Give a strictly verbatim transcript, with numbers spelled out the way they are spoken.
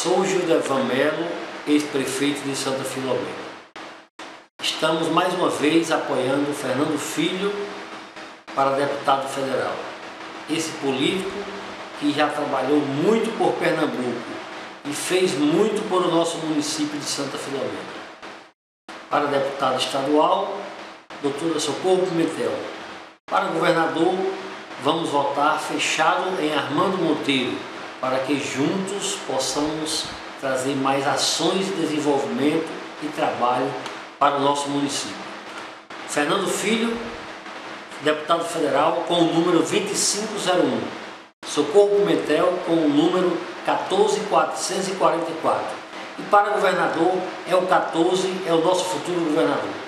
Sou Gildevan Melo, ex-prefeito de Santa Filomena. Estamos mais uma vez apoiando Fernando Filho para deputado federal. Esse político que já trabalhou muito por Pernambuco e fez muito por o nosso município de Santa Filomena. Para deputado estadual, doutora Socorro Pimentel. Para governador, vamos votar fechado em Armando Monteiro, para que juntos possamos trazer mais ações de desenvolvimento e trabalho para o nosso município. Fernando Filho, deputado federal, com o número vinte e cinco zero um. Socorro Pimentel, com o número quatorze mil quatrocentos e quarenta e quatro. E para governador, é o quatorze, é o nosso futuro governador.